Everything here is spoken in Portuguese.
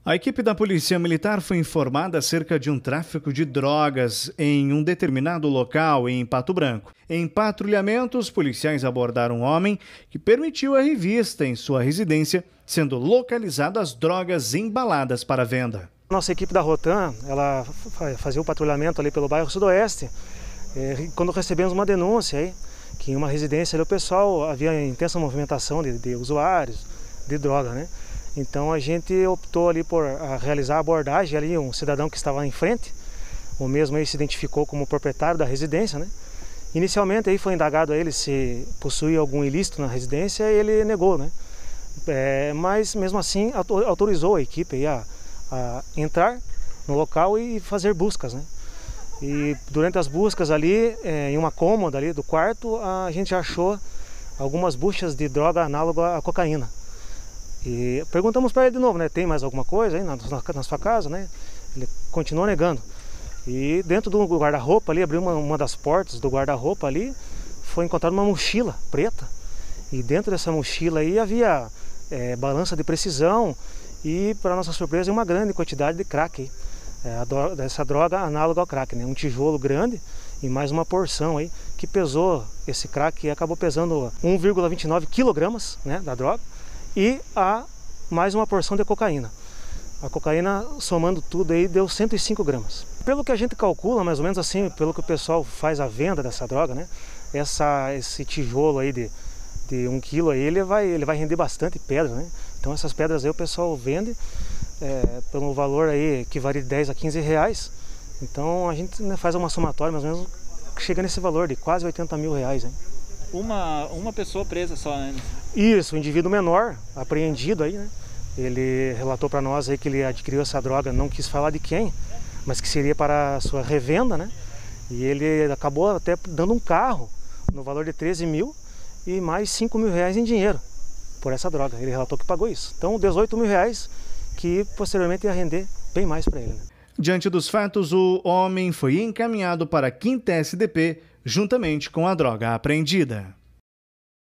A equipe da Polícia Militar foi informada acerca de um tráfico de drogas em um determinado local em Pato Branco. Em patrulhamento, os policiais abordaram um homem que permitiu a revista em sua residência, sendo localizadas drogas embaladas para venda. Nossa equipe da Rotan, ela fazia o patrulhamento ali pelo bairro Sudoeste, quando recebemos uma denúncia aí, que em uma residência ali o pessoal havia intensa movimentação de usuários de droga, né? Então a gente optou ali por realizar a abordagem ali, um cidadão que estava em frente, o mesmo aí se identificou como proprietário da residência, né? Inicialmente aí foi indagado a ele se possuía algum ilícito na residência e ele negou, né? Mas mesmo assim autorizou a equipe aí a entrar no local e fazer buscas, né? E durante as buscas ali, em uma cômoda ali do quarto, a gente achou algumas buchas de droga análoga à cocaína. E perguntamos para ele de novo, né? Tem mais alguma coisa aí na sua casa, né? Ele continuou negando. E dentro do guarda-roupa ali, abriu uma das portas do guarda-roupa ali, foi encontrada uma mochila preta. E dentro dessa mochila aí havia balança de precisão e, para nossa surpresa, uma grande quantidade de crack aí. Dessa droga análoga ao crack, né? Um tijolo grande e mais uma porção aí que pesou esse crack e acabou pesando 1,29 quilogramas, né, da droga. E mais uma porção de cocaína. A cocaína, somando tudo aí, deu 105 gramas. Pelo que a gente calcula, mais ou menos assim, pelo que o pessoal faz a venda dessa droga, né? Esse tijolo aí de 1 quilo aí, ele vai render bastante pedra, né? Então essas pedras aí o pessoal vende pelo valor aí que varia de 10 a 15 reais. Então a gente, né, faz uma somatória, mais ou menos, que chega nesse valor de quase 80 mil reais, hein? Uma pessoa presa só, né? Isso, o indivíduo menor, apreendido aí, né? Ele relatou para nós aí que ele adquiriu essa droga, não quis falar de quem, mas que seria para a sua revenda, né? E ele acabou até dando um carro no valor de 13 mil e mais 5 mil reais em dinheiro por essa droga. Ele relatou que pagou isso. Então 18 mil reais que posteriormente ia render bem mais para ele, né? Diante dos fatos, o homem foi encaminhado para a 5ª SDP juntamente com a droga apreendida.